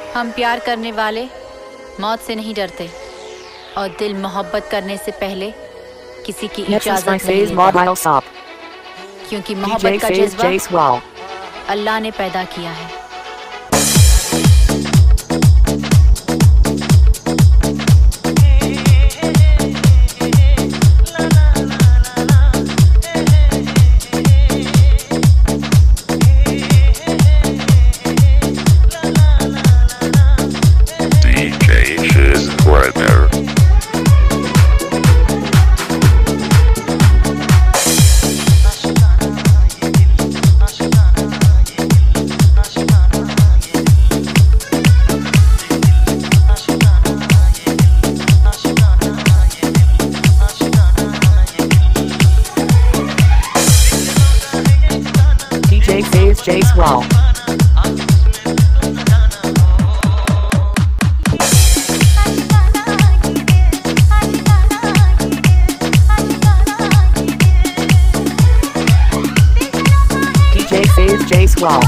हम प्यार करने वाले मौत से नहीं डरते और दिल मोहब्बत करने से पहले किसी की इजाजत नहीं लेता, क्योंकि मोहब्बत का जज्बा अल्लाह ने पैदा किया है। Wow. DJ Phase J Swell.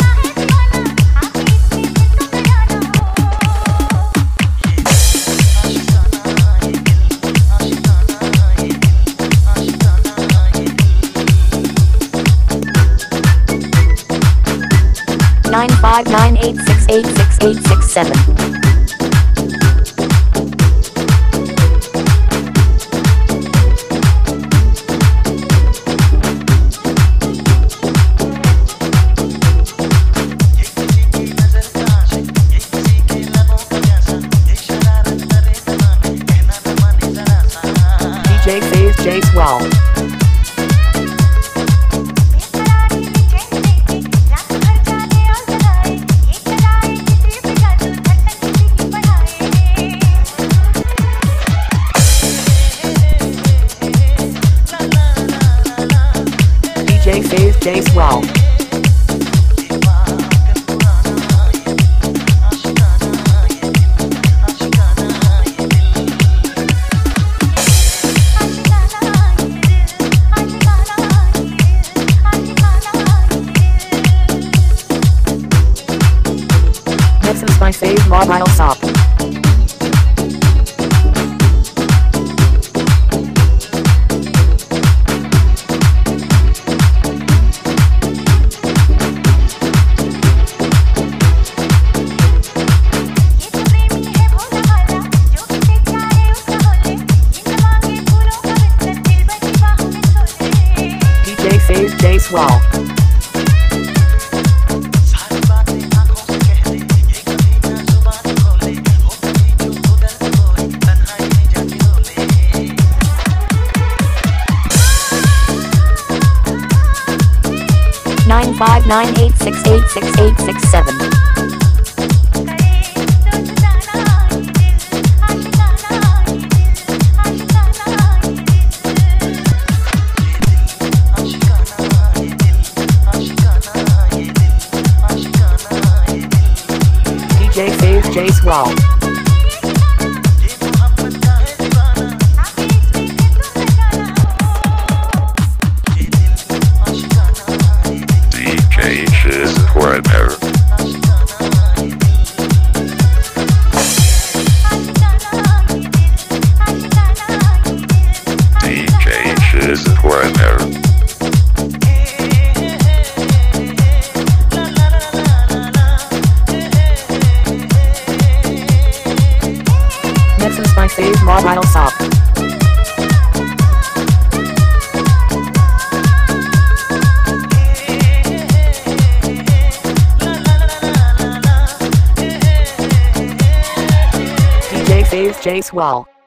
Nine 598686867. DJ Phase J Swell. Phase J Swell. This is my Phase Mobile Shop. Phase J Swell. Nine 598686867. DJ Phase J Swell. This is my Phase Mobile Shop. DJ Phase J Swell.